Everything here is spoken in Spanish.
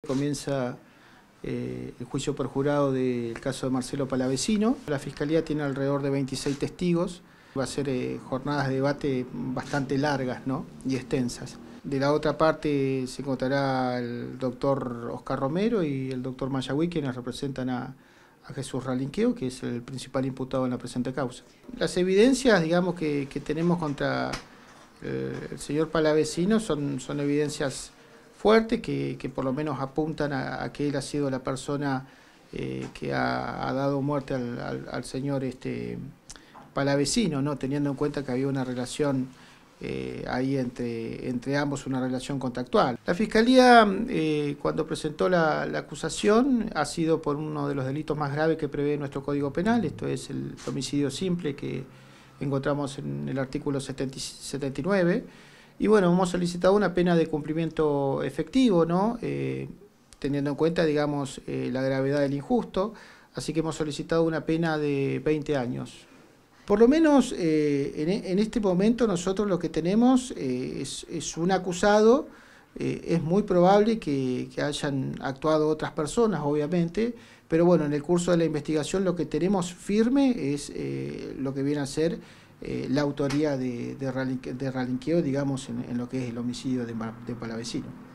Comienza el juicio por jurado del caso de Marcelo Palavecino. La Fiscalía tiene alrededor de 26 testigos. Va a ser jornadas de debate bastante largas, ¿no?, y extensas. De la otra parte se encontrará el doctor Oscar Romero y el doctor Mayagüí, quienes representan a Jesús Ralinqueo, que es el principal imputado en la presente causa. Las evidencias, digamos, que tenemos contra el señor Palavecino son evidencias fuertes que por lo menos apuntan a que él ha sido la persona que ha dado muerte al señor Palavecino, ¿no?, teniendo en cuenta que había una relación ahí entre ambos, una relación contractual. La Fiscalía, cuando presentó la acusación, ha sido por uno de los delitos más graves que prevé nuestro Código Penal, esto es el homicidio simple que encontramos en el artículo 79, y bueno, hemos solicitado una pena de cumplimiento efectivo, ¿no?, teniendo en cuenta, digamos, la gravedad del injusto, así que hemos solicitado una pena de 20 años. Por lo menos en este momento nosotros lo que tenemos es un acusado. Es muy probable que hayan actuado otras personas, obviamente, pero bueno, en el curso de la investigación lo que tenemos firme es lo que viene a ser la autoría de Ralinqueo, digamos, en lo que es el homicidio de Palavecino.